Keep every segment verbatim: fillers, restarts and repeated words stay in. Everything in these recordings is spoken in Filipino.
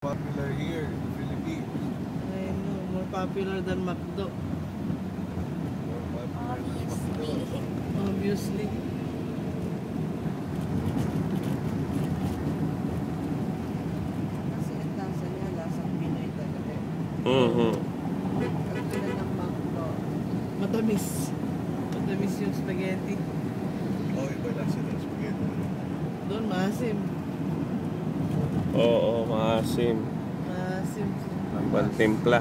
Popular here in the Philippines. I know, more popular than McDo. More popular than Obviously. McDo. Obviously. Kasi ang lasa niya, lasang Pinoy talaga. Mm-hmm. Ang ganda ng McDo. Matamis. Matamis yung spaghetti. Oh, iba lasa ng spaghetti. Doon maasim. Oo, maasim. Maasim. Ang pantimpla.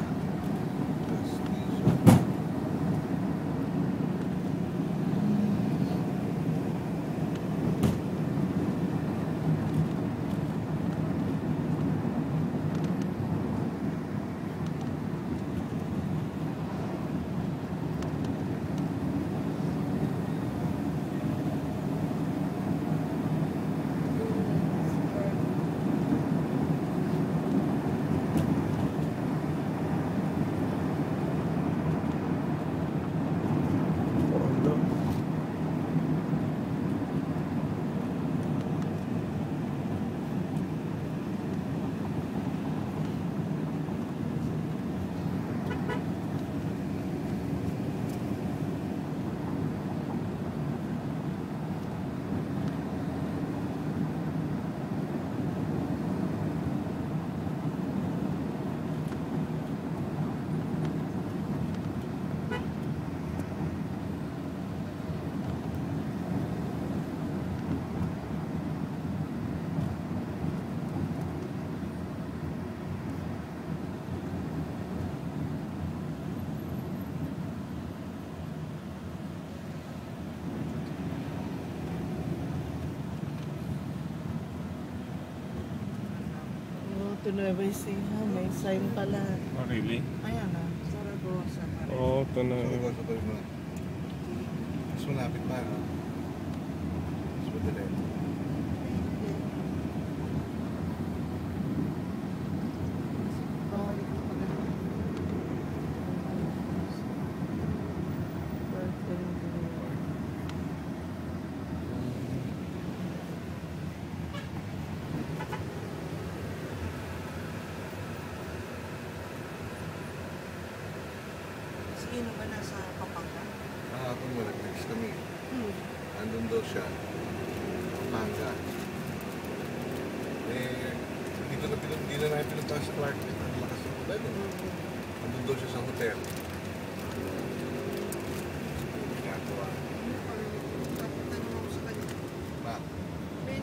To Nueva Ecija, may sign pala. Oh, really? Ayan ah. Saragosa pa rin. Oo, ito na. So, so, so, mas malapit pa, no? Mas madali. Sino ba nasa Pampanga? Kahapon mo, nag-text kami. Hmm. Andun daw siya. Pampanga. Eh, dito na pinag dito na namin pinagtas sa Clark. Ang lakas ng ulan. eh. Andun daw siya sa hotel.